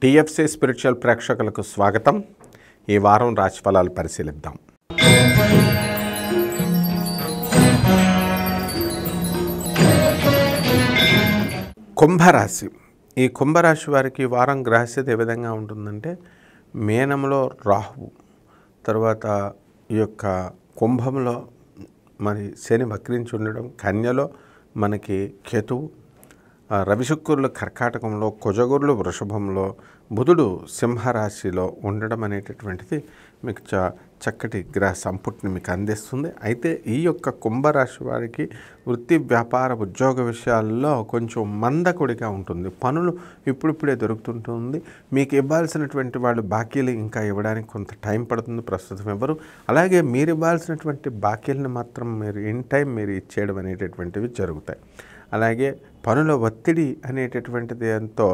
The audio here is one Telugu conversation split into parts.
టిఎఫ్సి స్పిరిచువల్ ప్రేక్షకులకు స్వాగతం. ఈ వారం రాశిఫలాలు పరిశీలిద్దాం. కుంభరాశి. ఈ కుంభరాశి వారికి వారం గ్రహస్థితి ఏ విధంగా ఉంటుందంటే, మేనంలో రాహువు, తర్వాత ఈ యొక్క కుంభంలో మరి శని వక్రించి ఉండడం, కన్యలో మనకి కేతువు, రవిశుక్రులు కర్కాటకంలో, కుజగురులు వృషభంలో, బుధుడు సింహరాశిలో ఉండడం అనేటటువంటిది మీకు చక్కటి గ్రహ సంపుటిని మీకు అందిస్తుంది. అయితే ఈ యొక్క కుంభరాశి వారికి వృత్తి, వ్యాపార, ఉద్యోగ విషయాల్లో కొంచెం మందకొడిగా ఉంటుంది. పనులు ఇప్పుడిప్పుడే దొరుకుతుంటుంది. మీకు ఇవ్వాల్సినటువంటి వాళ్ళు బాకీలు ఇంకా ఇవ్వడానికి కొంత టైం పడుతుంది, ప్రస్తుతం ఇవ్వరు. అలాగే మీరు ఇవ్వాల్సినటువంటి బాకీలను మాత్రం మీరు ఇన్ టైం మీరు ఇచ్చేయడం అనేటటువంటివి జరుగుతాయి. అలాగే పనుల ఒత్తిడి అనేటటువంటిది ఎంతో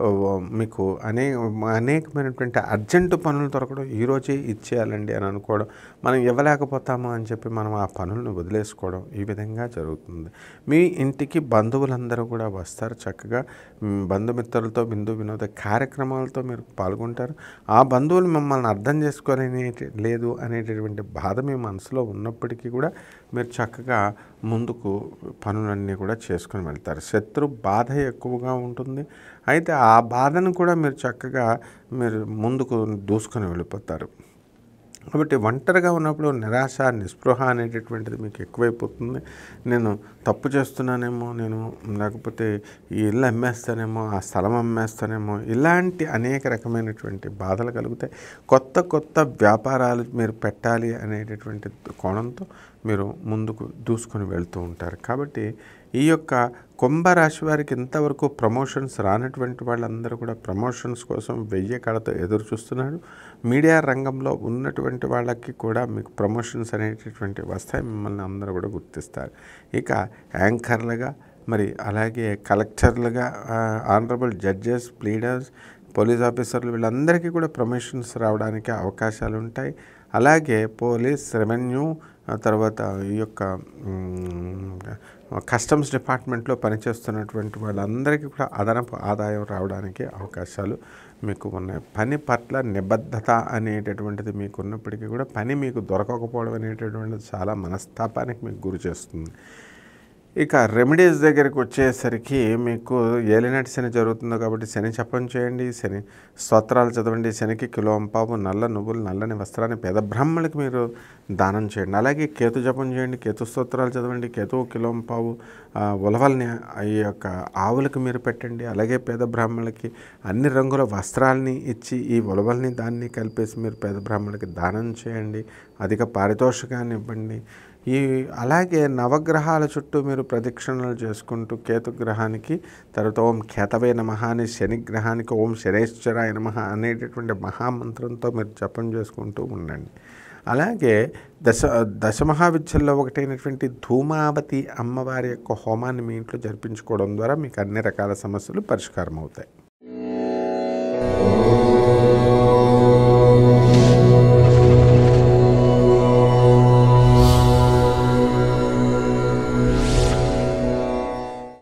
మీకు అనేకమైనటువంటి అర్జెంటు పనులు దొరకడం, ఈరోజే ఇచ్చేయాలండి అని అనుకోవడం, మనం ఇవ్వలేకపోతాము అని చెప్పి మనం ఆ పనులను వదిలేసుకోవడం, ఈ విధంగా జరుగుతుంది. మీ ఇంటికి బంధువులందరూ కూడా వస్తారు. చక్కగా బంధుమిత్రులతో విందు వినోద కార్యక్రమాలతో మీరు పాల్గొంటారు. ఆ బంధువులు మిమ్మల్ని అర్థం చేసుకోలేని లేదు అనేటటువంటి బాధ మీ మనసులో ఉన్నప్పటికీ కూడా మీరు చక్కగా ముందుకు పనులన్నీ కూడా చేసుకొని వెళ్తారు. శత్రు బాధ ఎక్కువగా ఉంటుంది. అయితే ఆ బాధను కూడా మీరు చక్కగా మీరు ముందుకు దూసుకొని వెళ్ళిపోతారు. కాబట్టి ఒంటరిగా ఉన్నప్పుడు నిరాశ, నిస్పృహ అనేటటువంటిది మీకు ఎక్కువైపోతుంది. నేను తప్పు చేస్తున్నానేమో, నేను లేకపోతే ఈ ఇల్లు అమ్మేస్తానేమో, ఆ స్థలం అమ్మేస్తానేమో, ఇలాంటి అనేక రకమైనటువంటి బాధలు కలుగుతాయి. కొత్త వ్యాపారాలు మీరు పెట్టాలి అనేటటువంటి కోణంతో మీరు ముందుకు దూసుకొని వెళ్తూ ఉంటారు. కాబట్టి ఈ యొక్క కుంభరాశి వారికి ఇంతవరకు ప్రమోషన్స్ రానటువంటి వాళ్ళందరూ కూడా ప్రమోషన్స్ కోసం వెయ్యి కళతో ఎదురు చూస్తున్నారు. మీడియా రంగంలో ఉన్నటువంటి వాళ్ళకి కూడా మీకు ప్రమోషన్స్ అనేటటువంటి వస్తాయి. మిమ్మల్ని అందరూ కూడా గుర్తిస్తారు. ఇక యాంకర్లుగా, మరి అలాగే కలెక్టర్లుగా, ఆనరబుల్ జడ్జెస్, ప్లీడర్స్, పోలీస్ ఆఫీసర్లు, వీళ్ళందరికీ కూడా ప్రమోషన్స్ రావడానికి అవకాశాలు ఉంటాయి. అలాగే పోలీస్, రెవెన్యూ, తర్వాత ఈ యొక్క కస్టమ్స్ డిపార్ట్మెంట్లో పనిచేస్తున్నటువంటి వాళ్ళందరికీ కూడా అదనపు ఆదాయం రావడానికి అవకాశాలు మీకు ఉన్నాయి. పని పట్ల నిబద్ధత అనేటటువంటిది మీకు ఉన్నప్పటికీ కూడా పని మీకు దొరకకపోవడం అనేటటువంటిది చాలా మనస్తాపానికి మీకు గురి చేస్తుంది. ఇక రెమెడీస్ దగ్గరికి వచ్చేసరికి మీకు ఏలినాటి శని జరుగుతుందో కాబట్టి శని జపం చేయండి, శని స్తోత్రాలు చదవండి, శనికి కిలోంపావు నల్ల నువ్వులు, నల్లని వస్త్రాన్ని పేద బ్రాహ్మణులకి మీరు దానం చేయండి. అలాగే కేతు జపం చేయండి, కేతు స్తోత్రాలు చదవండి, కేతువు కిలోంపావు ఉలవల్ని ఈ యొక్క ఆవులకు మీరు పెట్టండి. అలాగే పేద బ్రాహ్మణులకి అన్ని రంగుల వస్త్రాలని ఇచ్చి ఈ ఉలవల్ని దాన్ని కలిపేసి మీరు పేద బ్రాహ్మణులకి దానం చేయండి. అధిక పారితోషికాన్ని ఇవ్వండి. అలాగే నవగ్రహాల చుట్టూ మీరు ప్రదక్షిణలు చేసుకుంటూ కేతుగ్రహానికి, తర్వాత ఓం కేతవే నమః అని శనిగ్రహానికి ఓం శనేశ్వరాయ నమః అనేటటువంటి మహామంత్రంతో మీరు జపం చేసుకుంటూ ఉండండి. అలాగే దశమహావిద్యల్లో ఒకటైనటువంటి ధూమావతి అమ్మవారి యొక్క హోమాన్ని మీ ఇంట్లో జరిపించుకోవడం ద్వారా మీకు అన్ని రకాల సమస్యలు పరిష్కారం అవుతాయి.